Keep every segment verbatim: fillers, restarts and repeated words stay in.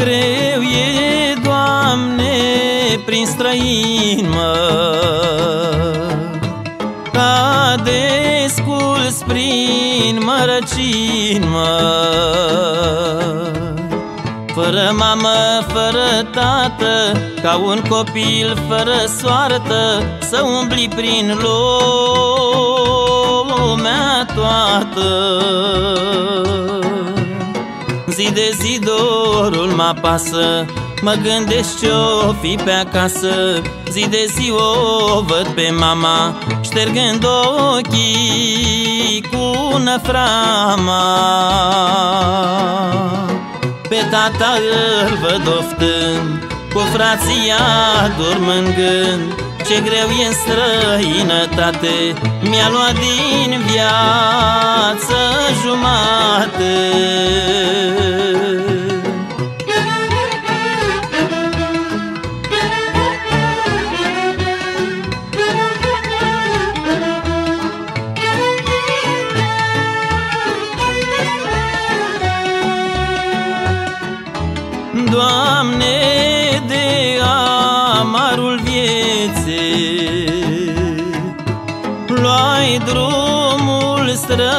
greu e, Doamne, prin străin, mă, ca desculți prin mărăcin, mă. Fără mamă, fără tată, ca un copil fără soartă, să umbli prin lumea toată. Zi de zi dorul mă apasă, mă gândesc ce-o fi pe acasă. Zi de zi o văd pe mama, ștergând ochii cu năframa. Pe tata îl văd oftând, cu frația dorm în gând. Ce greu e în străinătate, mi-a luat din viață jumate. Doamne, de amarul vieții, luai drumul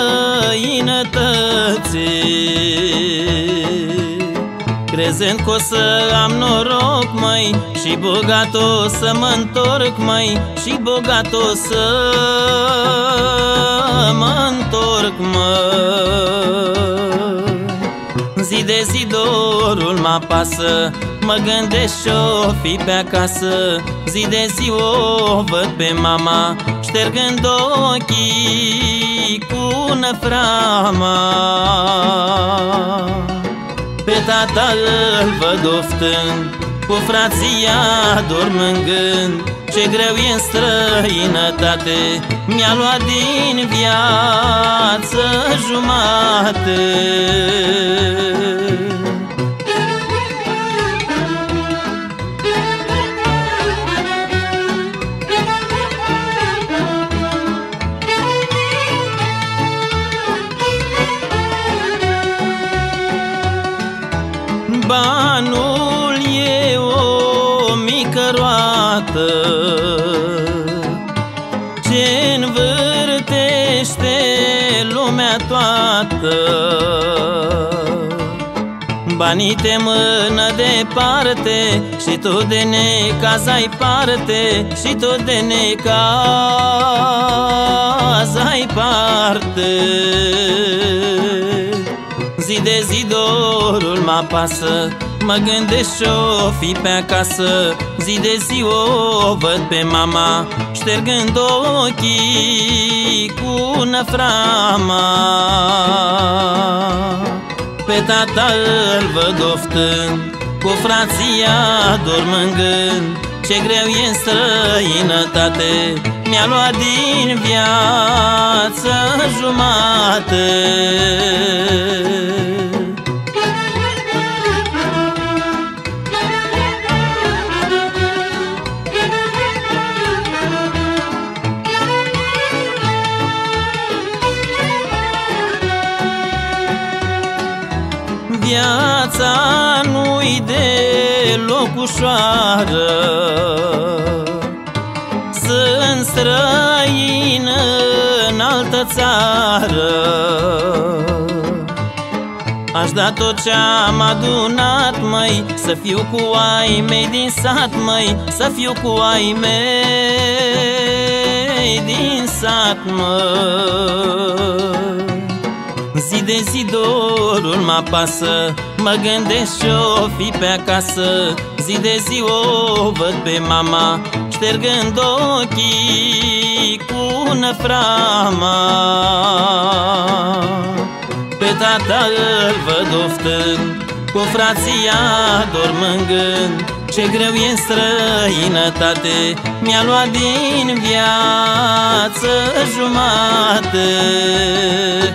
străinătății, crezând că o să am noroc, măi, și bogat o să mă întorc, măi, și bogat o să mă întorc, măi. Zi de zi dorul mă apasă, mă gândesc ce-o fi pe acasă. Zi de zi o văd pe mama, ștergând ochii cu năframa. Pe tata îl văd oftând, cu frația dorm în gând. Ce greu e în străinătate, mi-a luat din viață jumate. Banul e o mică roată ce învârtește lumea toată. Banii te mână departe și tu de necaz ai parte, și tu de necaz ai parte. Zi de zi dorul mă apasă, mă gândesc ce-o fi pe acasă. Zi de zi o văd pe mama, ștergând ochii cu năframa. Pe tata îl văd oftând, cu frația dorm în gând. Ce greu e în străinătate, mi-a luat din viață jumate. Viața nu-i deloc ușoară, sunt străin în altă țară. Aș da tot ce-am adunat, măi, să fiu cu ai mei din sat, măi, să fiu cu ai mei din sat, măi. Zi de zi dorul mă apasă, mă gândesc ce-o fi pe acasă. Zi de zi o văd pe mama, ștergând ochii cu năframa. Pe tata îl văd oftând, cu frația dorm în gând. Ce greu e în străinătate, mi-a luat din viață jumate.